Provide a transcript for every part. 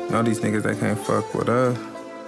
Know these niggas, they can't fuck with us.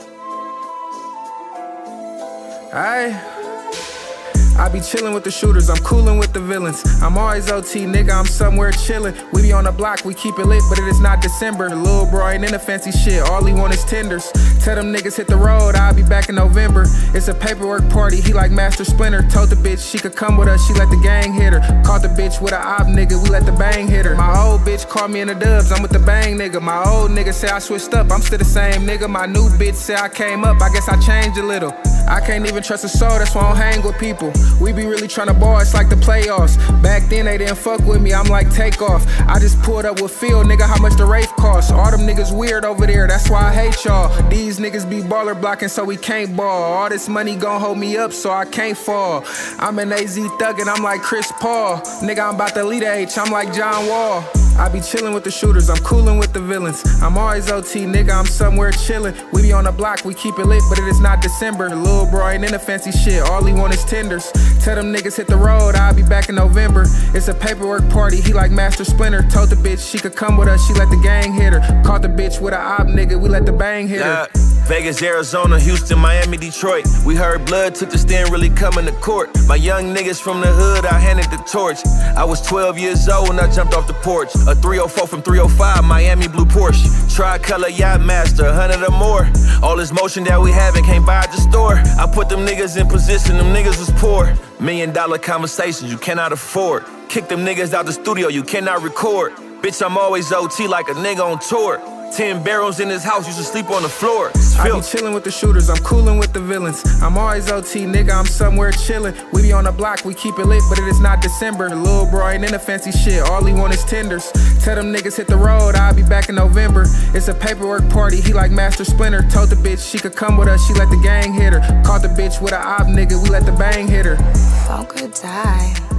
I be chillin' with the shooters, I'm coolin' with the villains. I'm always OT, nigga, I'm somewhere chillin'. We be on the block, we keep it lit, but it is not December. The little bro ain't into fancy shit, all he want is tenders. Tell them niggas hit the road, I'll be back in November. It's a paperwork party, he like Master Splinter. Told the bitch she could come with us, she let the gang hit her. Caught the bitch with a op nigga, we let the bang hit her. My old bitch called me in the dubs, I'm with the bang nigga. My old nigga say I switched up, I'm still the same nigga. My new bitch say I came up, I guess I changed a little. I can't even trust a soul, that's why I don't hang with people. We be really tryna ball, it's like the playoffs. Back then they didn't fuck with me, I'm like take off. I just pulled up with Phil, nigga, how much the Wraith cost. All them niggas weird over there, that's why I hate y'all. These niggas be baller blocking so we can't ball. All this money gon' hold me up so I can't fall. I'm an AZ thug and I'm like Chris Paul. Nigga, I'm about to lead a H, I'm like John Wall. I be chillin' with the shooters, I'm coolin' with the villains. I'm always OT, nigga, I'm somewhere chillin'. We be on the block, we keep it lit, but it is not December. The little bro ain't into fancy shit, all he want is tenders. Tell them niggas hit the road, I'll be back in November. It's a paperwork party, he like Master Splinter. Told the bitch she could come with us, she let the gang hit her. Caught the bitch with a op nigga, we let the bang hit her. Vegas, Arizona, Houston, Miami, Detroit. We heard blood, took the stand, really coming to court. My young niggas from the hood, I handed the torch. I was 12 years old when I jumped off the porch. A 304 from 305, Miami blue Porsche. Tri-color yacht master, 100 or more. All this motion that we having can't buy at the store. I put them niggas in position, them niggas was poor. $1 million conversations you cannot afford. Kick them niggas out the studio, you cannot record. Bitch, I'm always OT like a nigga on tour. 10 barrels in this house, you should sleep on the floor. I be chillin' with the shooters, I'm coolin' with the villains. I'm always OT, nigga, I'm somewhere chillin'. We be on the block, we keep it lit, but it is not December. The little bro ain't into fancy shit, all he want is tenders. Tell them niggas hit the road, I'll be back in November. It's a paperwork party, he like Master Splinter. Told the bitch she could come with us, she let the gang hit her. Caught the bitch with a op nigga, we let the bang hit her. Don't go die.